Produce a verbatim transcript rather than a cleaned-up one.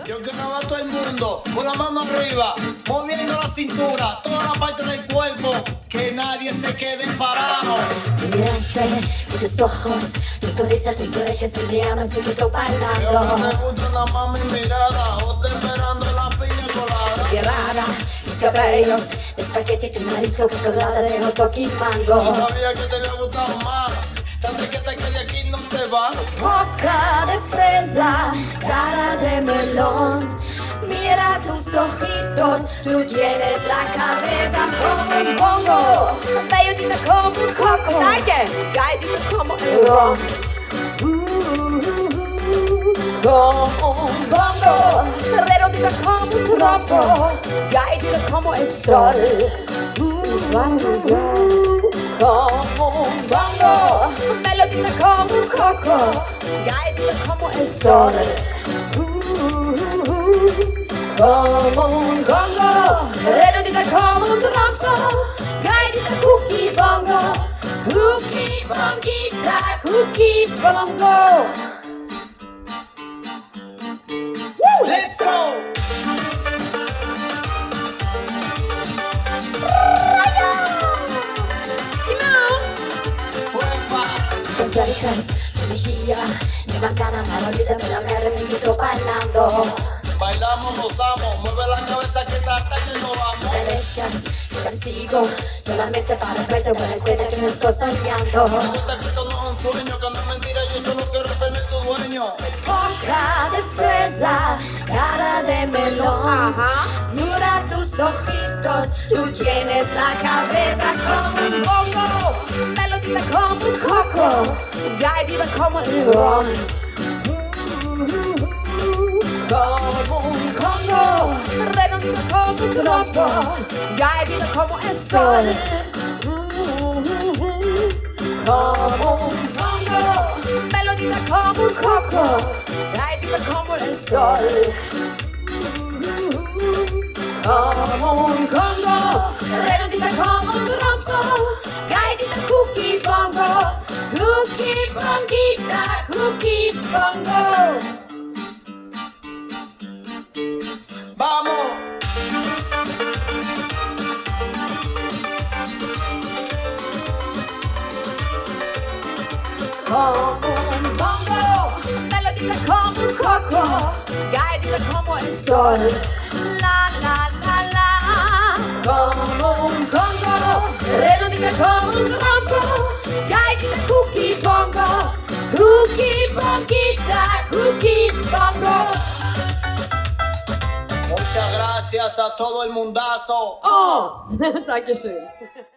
Yo quiero ver a todo el mundo con la mano arriba, moviendo la cintura, toda la parte del cuerpo, que nadie se quede parado. Me miraste con tus ojos, tu sonrisa, tus orejas y mi alma se quedó bailando. Yo no me gusta nada más mi mirada, o te esperando la piña colada. Qué rara, mis cabellos, de espagueti, tu nariz coca-colada de otro aquí mango. No sabía que te había gustado más, tanto que te quedé aquí no te va. Boca de fresa, cara de melón. Mira tus ojitos, tú tienes la cabeza como un bongo. Bellotita como un coco, galletita como el ron. Como un bongo, redondita como un trompo, galletita como el sol. Como un bongo, melodita como un coco, galletita como el sol. Como un bongo, redondita como un trompo, galletita cookie bongo, cookie bonguita, cookie bongo. Woo, Let's go! Tus labios, tu mejilla, mi manzana favorita, me la me me quedo bailando. Bailamos, gozamos, mueve la cabeza que está hasta que nos vamos. Te echas, te persigo, solamente para verte, me doy cuenta que no estoy soñando. Me gusta que esto no es un sueño, que no es mentira, yo solo quiero ser tu dueño. Boca de fresa, cara de melón. Mira tus ojitos, tú tienes la cabeza como un bongo, melodita como un coco, galletita como el ron. Como un congo, redondita como un trompo, galletita como el sol. Como un congo, melodita como un coco, galletita como el sol. Como un congo, redondita como un trompo, galletita cookie bongo, cookie bonguita, cookie bongo. ¡Vamos! Como un bongo, melodita como un coco, galletita como el sol. La la la la. Como un congo, redondita como un trompo, galletita cookie bongo, cookie bonguita, cookie bongo. Muchas gracias a todo el mundazo. Oh, Dankeschön.